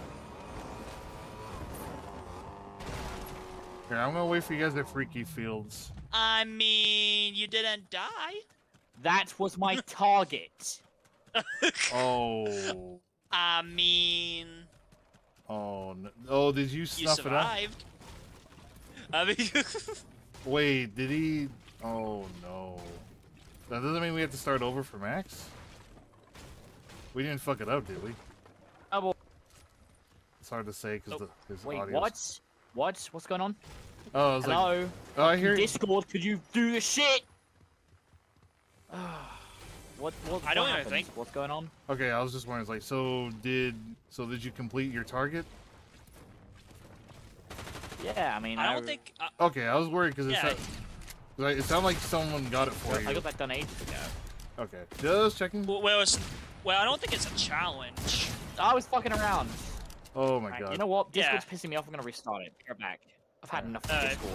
Here, I'm gonna wait for you guys at Freaky Fields. I mean, you didn't die. that was my target. Oh. I mean, Oh, no. Oh, did you you snuff it out? survived. I mean, Wait, did he? Oh no. That doesn't mean we have to start over for Max? We didn't fuck it up, did we? Oh, well, It's hard to say because Oh, the his wait, audio. what? What? What's going on? Oh, I was like, Hello? oh, I hear you. Discord, could you do the shit? What? What? I don't what even happens? think- What's going on? Okay, I was just wondering, like, so did so did you complete your target? Yeah, I mean, I don't think. Uh, Okay, I was worried because it, Yeah. sound, like, it sounded like someone got it for I you. got that done ages ago. Okay, just checking. well, well, it's, well, I don't think it's a challenge. I was fucking around. Oh my Right, god. you know what? Yeah. Discord's pissing me off. I'm gonna restart it. Go back. I've had enough of Alright. Discord.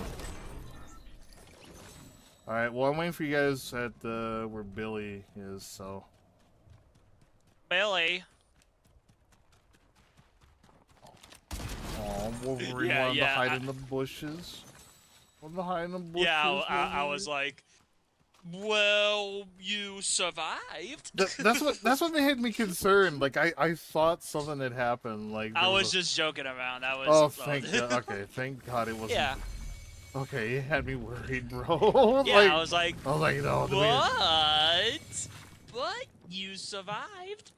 All right, well, I'm waiting for you guys at uh, where Billy is. So. Billy. Oh, Wolverine Yeah, wanted yeah, to hide I- in the bushes. Wanted to hide in the bushes. Yeah, I, I, I Wolverine. was like, well, you survived. Th- that's what that's what made me concerned. Like I, I thought something had happened. Like I there was a- just joking around. I was. Oh, thank God. uh, Okay, thank God it wasn't. Yeah. Okay, it had me worried, bro. Yeah, like, I was like, I was like, no. the man- what? But you survived.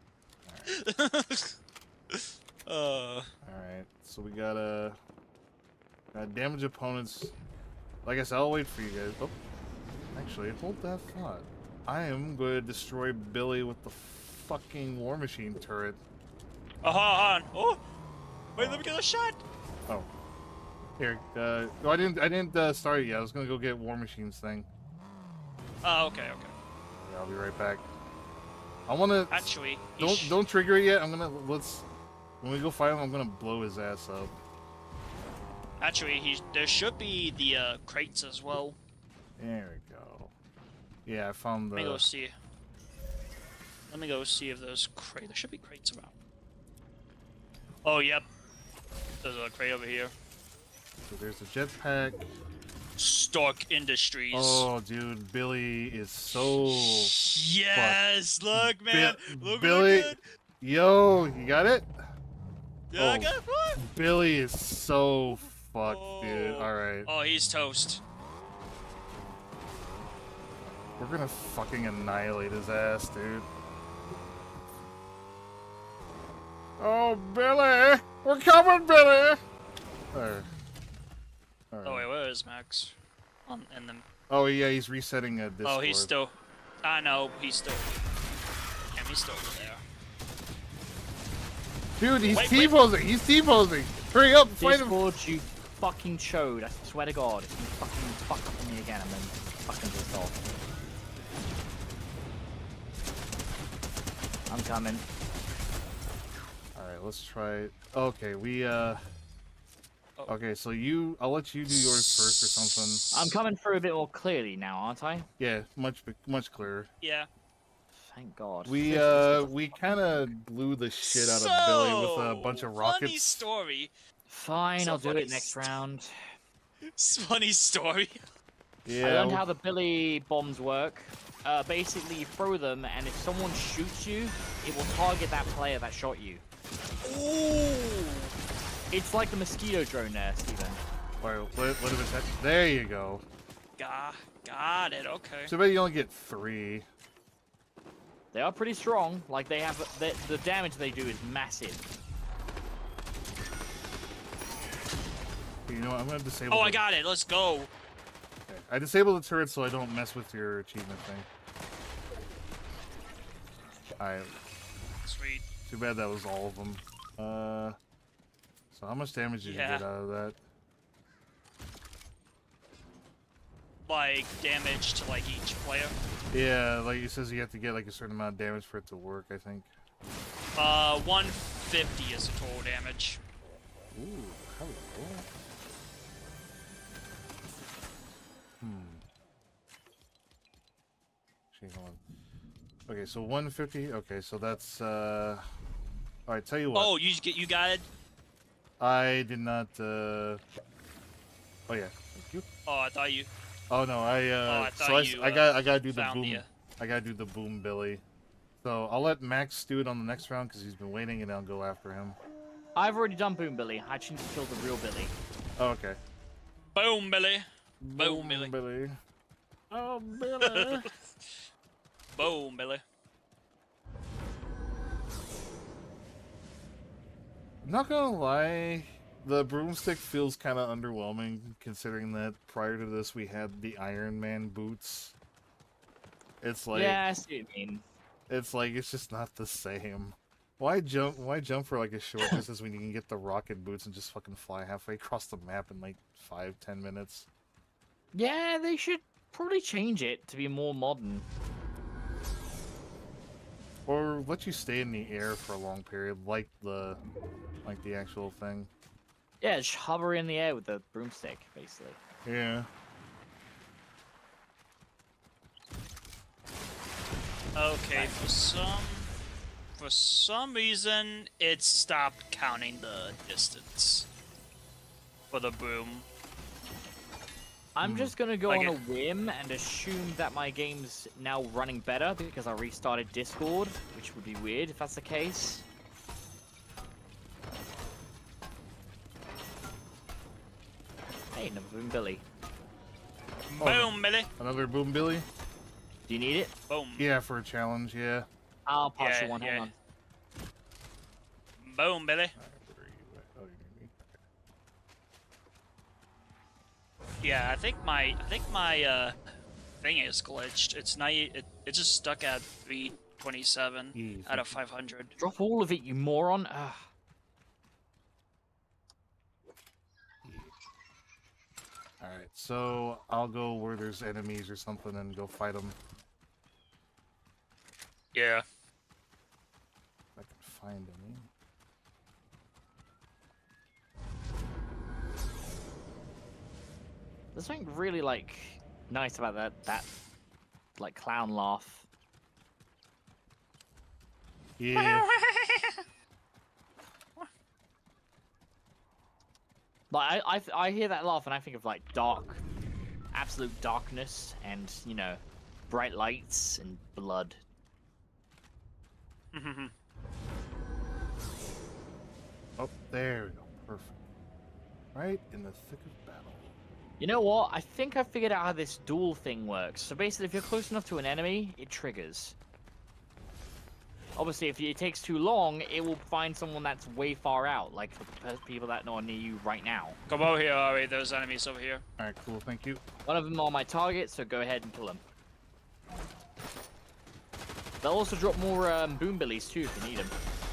uh. All right, so we gotta uh, damage opponents. Like I said, I'll wait for you guys. Oh, actually, hold that thought. I am going to destroy Billy with the fucking War Machine turret. Oh, hold on. Oh, wait, let me get a shot. Oh, here. Uh, oh, I didn't. I didn't uh, start it yet. I was gonna go get War Machine's thing. Oh, okay, okay. Yeah, I'll be right back. I wanna. Actually, Don't sh- don't trigger it yet. I'm gonna let's. When we go fight him, I'm gonna blow his ass up. Actually, he there should be the uh, crates as well. There we go. Yeah, I found the. Let me go see. Let me go see if there's crate. There should be crates around. Oh, yep. There's a crate over here. So there's a jetpack. Stark Industries. Oh, dude, Billy is so. Yes, look, man. Bi- look Billy- good. Yo, you got it? Yeah, I oh. got what? Billy is so fucked, dude. Oh. All right, Oh, he's toast. we're gonna fucking annihilate his ass, dude. Oh, Billy, we're coming, Billy. There. All right. Oh wait, where is Max? On in the. Oh yeah, he's resetting a Discord. Oh, he's still. I know he's still. Damn, he's still over there. Dude, he's Wait, wait. T-posing. He's T-posing. Hurry up, fight him. Discord, you fucking chode. I swear to God, if you fucking fuck up on me again, I'm then fucking pissed off. I'm coming. All right, let's try it. Okay, we uh. Oh. Okay, so you, I'll let you do yours first or something. I'm coming through a bit more clearly now, aren't I? Yeah, much much clearer. Yeah. Thank God. We uh we kind of blew the shit out of Billy with a bunch of So, Funny rockets. story. Fine, So I'll do funny it next st- round. Funny story. Yeah. I learned w- how the Billy bombs work. Uh, basically, you throw them, and if someone shoots you, it will target that player that shot you. Ooh. It's like the mosquito drone there, Steven. Wait, let, let him attack. There you go. Got, got it. Okay. So maybe you only get three. They are pretty strong. Like they have the, the damage they do is massive. You know what? I'm gonna disable. Oh, the- I got it. Let's go. Okay. I disabled the turret so I don't mess with your achievement thing. Alright. Sweet. Too bad that was all of them. Uh. So how much damage did Yeah. you get out of that? Like damage to like each player. Yeah, like it says you have to get like a certain amount of damage for it to work, I think. Uh, one fifty is the total damage. Ooh, hello. Hmm. Actually, hold on. Okay, so one fifty. Okay, so that's uh. All right, tell you what. Oh, you get you got it. I did not. uh... Oh yeah, thank you. Oh, I thought you. Oh no, I. Uh, Oh, I so thought I, you, I uh, got I gotta do the found boom. the, uh, I gotta do the boom, Billy. So I'll let Max do it on the next round because he's been waiting, and I'll go after him. I've already done Boom Billy. I just need to kill the real Billy. Oh, okay. Boom, Billy. Boom, Billy. Billy. Oh, Billy. Boom, Billy. I'm not gonna lie, the broomstick feels kind of underwhelming, considering that prior to this we had the Iron Man boots. It's like yeah, I see what you mean. it's like it's just not the same. Why jump? Why jump for like a short distance when you can get the rocket boots and just fucking fly halfway across the map in like five, ten minutes? Yeah, they should probably change it to be more modern. Or let you stay in the air for a long period, like the, like the actual thing. Yeah, just hover in the air with the broomstick, basically. Yeah. Okay, for some for some reason it stopped counting the distance for the broom. I'm Hmm. just gonna go Like on it- a whim and assume that my game's now running better because I restarted Discord, which would be weird if that's the case. Hey, another Boom Billy. Oh, Boom, Billy. Another Boom Billy? Do you need it? Boom. Yeah, for a challenge, yeah. I'll pass Yeah, you one, yeah. hold on. Boom, Billy. Alright, where are you at? Oh, you're near me. Yeah, I think my I think my uh thing is glitched. It's not it, it's just stuck at three twenty-seven Yeah, out of five hundred. Drop all of it, you moron. Ugh. Alright, so I'll go where there's enemies or something and go fight them. Yeah. If I can find any. There's something really, like, nice about that, that, like, clown laugh. Yeah. Like, I, I, I hear that laugh and I think of, like, dark, absolute darkness and, you know, bright lights and blood. Oh, there we go. Perfect. Right in the thick of battle. You know what? I think I figured out how this duel thing works. So basically, if you're close enough to an enemy, it triggers. Obviously, if it takes too long, it will find someone that's way far out, like the people that are near you right now. Come over here, Ari. There's enemies over here. Alright, cool, thank you. One of them are my target, so go ahead and kill them. They'll also drop more um, boom billies too if you need them.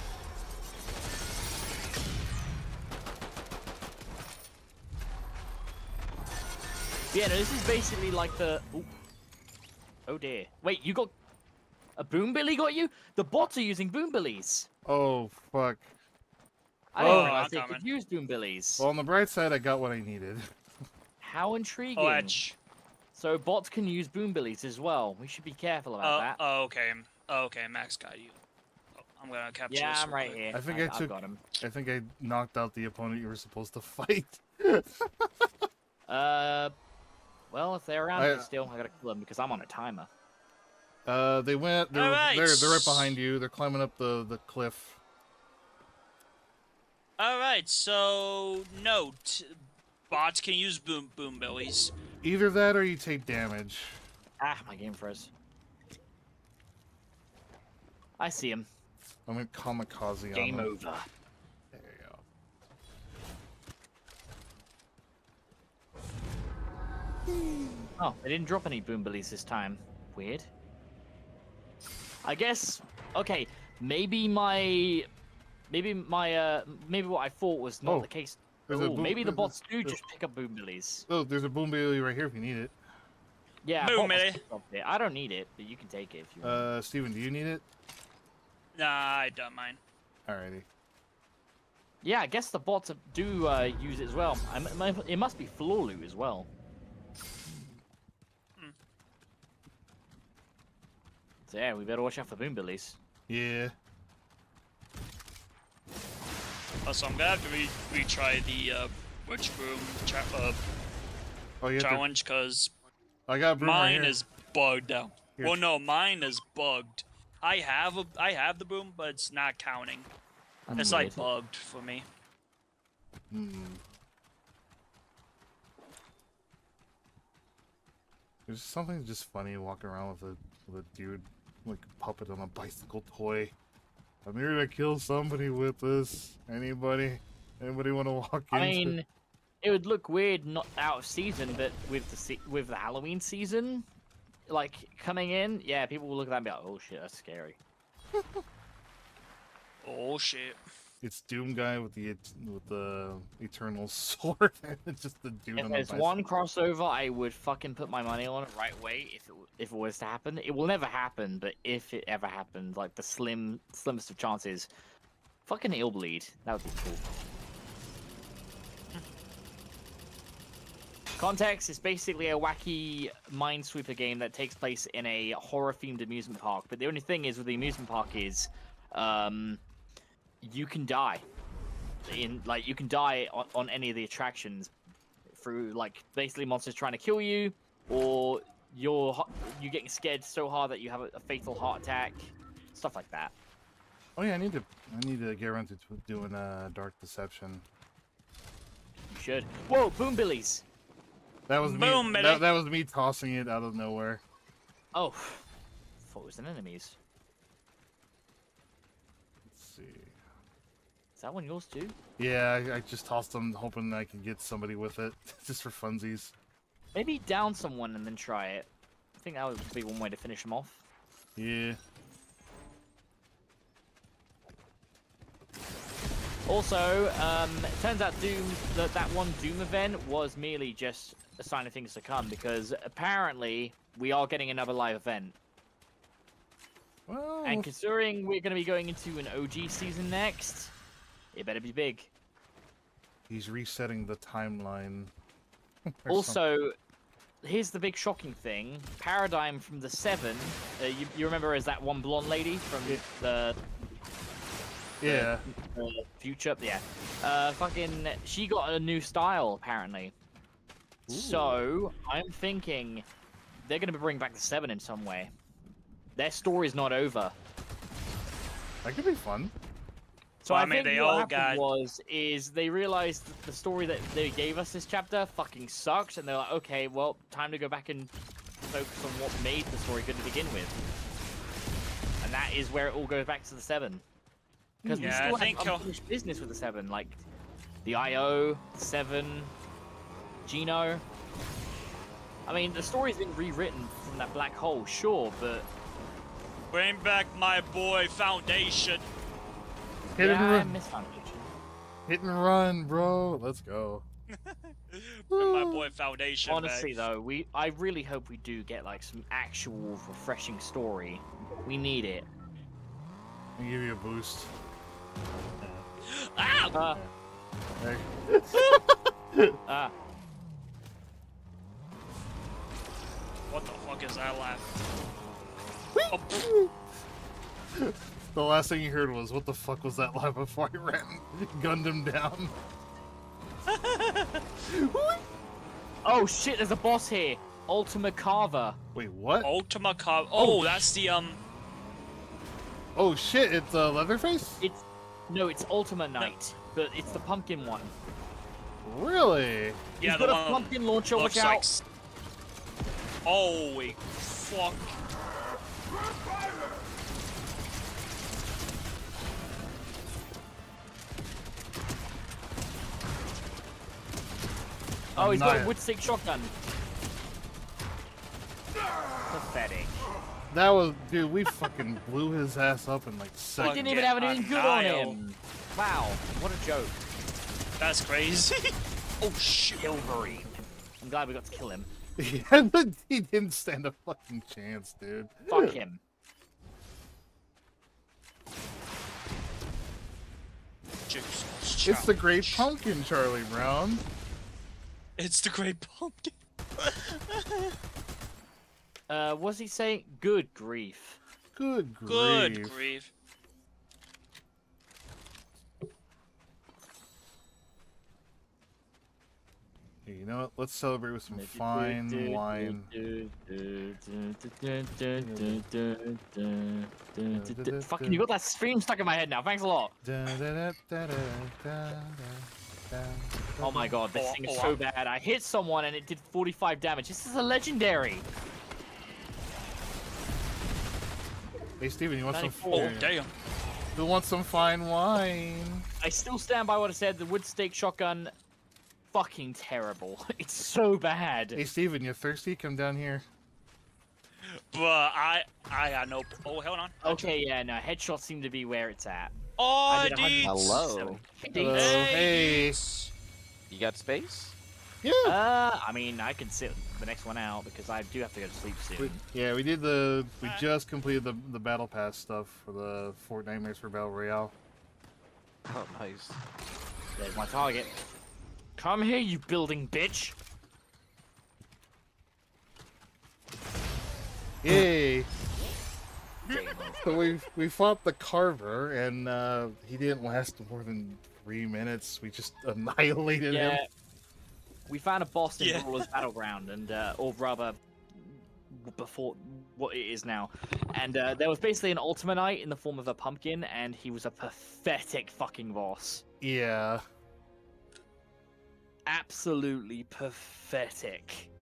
Yeah, no, this is basically like the. Ooh. Oh dear! Wait, you got a boom billy? Got you? The bots are using boom billies. Oh, fuck. I didn't Oh, realize I'm they coming. could use boom billies. Well, on the bright side, I got what I needed. How intriguing! Oh, edge. So bots can use boom billies as well. We should be careful about Oh, that. oh, okay. Oh, okay, Max got you. Oh, I'm gonna capture Yeah, this I'm real right quick. here. I think I I've took- got him. I think I knocked out the opponent you were supposed to fight. Uh, well, if they're around I- here still, I gotta kill them because I'm on a timer. Uh, they went. They're Alright. they're they're right behind you. They're climbing up the the cliff. Alright, so note. Bots can use boom boom billies. Either that or you take damage. Ah, my game froze. I see him. I'm gonna kamikaze on Game them. over. There you go. Oh, they didn't drop any boom billies this time. Weird. I guess. Okay, maybe my, maybe my, uh, maybe what I thought was not Oh, the case. there's a Oh, boom- maybe the there's a- bots do there's- just pick up boom billies. Oh, there's a boom billy right here if you need it. Yeah, Boom bot must billy. pick up it. I don't need it, but you can take it if you want. Uh, Steven, do you need it? Nah, I don't mind. Alrighty. Yeah, I guess the bots do uh, use it as well. I m- it must be floor loot as well. Hmm. So yeah, we better watch out for boom billies. Yeah. Also, I'm gonna have to re retry the uh, witch broom cha uh, Oh, you have to- challenge because I got a broom right mine here. is bugged out. Here. Well, no, mine is bugged. I have a I have the broom, but it's not counting. That's It's like weird. bugged for me. Hmm. There's something just funny walking around with a with a dude like a puppet on a bicycle toy. I'm here to kill somebody with this. Anybody? Anybody want to walk I into? mean, it would look weird not out of season, but with the se with the Halloween season, like coming in, yeah, people will look at that and be like, "Oh shit, that's scary." Oh shit. It's Doom guy with the with the eternal sword, and just the dude If on the there's bicycle. one crossover, I would fucking put my money on it right away. If it if it was to happen, it will never happen. But if it ever happened, like the slim slimmest of chances, fucking Illbleed, that would be cool. Context is basically a wacky Minesweeper game that takes place in a horror-themed amusement park. But the only thing is with the amusement park is, um, you can die. In like you can die on, on any of the attractions through like basically monsters trying to kill you, or you're you getting scared so hard that you have a, a fatal heart attack, stuff like that. Oh yeah, I need to I need to get around to doing uh, Dark Deception. You should. Whoa, boom billies. That was Boom, me. Billy. That, that was me tossing it out of nowhere. Oh, thought it was an enemies. Let's see. Is that one yours too? Yeah, I, I just tossed them, hoping I can get somebody with it, just for funsies. Maybe down someone and then try it. I think that would be one way to finish them off. Yeah. Also, um, it turns out Doom that that one Doom event was merely just a sign of things to come, because apparently we are getting another live event. Well, And considering we're going to be going into an O G season next, it better be big. he's resetting the timeline. or something. Also, here's the big shocking thing. Paradigm from the Seven, uh, you, you remember as that one blonde lady from the, yeah. the future? Yeah. Uh, fucking, she got a new style, apparently. Ooh. So, I'm thinking they're going to bring back the Seven in some way. Their story's not over. That could be fun. So Well, I, I mean, think they what all happened got- was is they realized that the story that they gave us this chapter fucking sucks, and they're like, okay, well, time to go back and focus on what made the story good to begin with. And that is where it all goes back to the Seven. Because we Yeah, still I think, have uh, unfinished business with the Seven, like the I O, Seven, Gino. I mean, the story's been rewritten from that black hole, sure, but Bring back my boy Foundation. Hit yeah, and I run. miss Foundation. Hit and run, bro. Let's go. Bring my boy Foundation Honestly, back. though, we I really hope we do get like some actual refreshing story. We need it. I'll give you a boost. Ah! Uh, There. uh, What the fuck is that laugh? Oh, The last thing you heard was, "What the fuck was that?" Live before I ran, gunned him down. oh shit! There's a boss here. Ultima Carver. Wait, what? Ultima Cob. Oh, Oh, that's the um. Oh shit! It's uh, Leatherface. It's no, it's Ultima Knight, but it's the pumpkin one. Really? Yeah, He's the got one a pumpkin launcher. looks Watch like. out! s- Holy fuck! Oh, he's got a Nice. wood stick shotgun. Pathetic. That was, dude. We fucking blew his ass up in like He seconds. didn't even get have anything good on annihil- him. Wow, what a joke. That's crazy. Oh shit! Wolverine. I'm glad we got to kill him. Yeah, but he didn't stand a fucking chance, dude. Fuck him. Jesus, It's the Great challenge. Pumpkin, Charlie Brown. It's the Great Pumpkin. Uh, what's he saying? Good grief. Good grief. Good grief. Hey, you know what? Let's celebrate with some fine wine. Fucking, you got that stream stuck in my head now. Thanks a lot. Oh my god, this Oh, thing is oh, so oh. bad. I hit someone and it did forty-five damage. This is a legendary. Hey, Steven, you want some? ninety-four. Oh damn. You want some fine wine? I still stand by what I said. The wood stake shotgun, fucking terrible. It's so bad. Hey, Steven, you thirsty? Come down here. But I, I got no. Oh, hold on. Okay, yeah, no, headshots seem to be where it's at. Oh, I did one hundred Hello. seven. Hello. Hey. Hey. You got space? Yeah. Uh, I mean, I can sit the next one out because I do have to go to sleep soon. We, yeah, we did the. We Alright. just completed the the battle pass stuff for the Fortnitemares for Battle Royale. Oh, nice. There's my target. Come here, you building bitch. Yay! Game over. So we we fought the Carver, and uh, he didn't last more than three minutes. We just annihilated Yeah, him. we found a boss in Yeah. Brawler's Battleground, and uh, or rather, before what it is now, and uh, there was basically an Ultimanite in the form of a pumpkin, and he was a pathetic fucking boss. Yeah. Absolutely pathetic.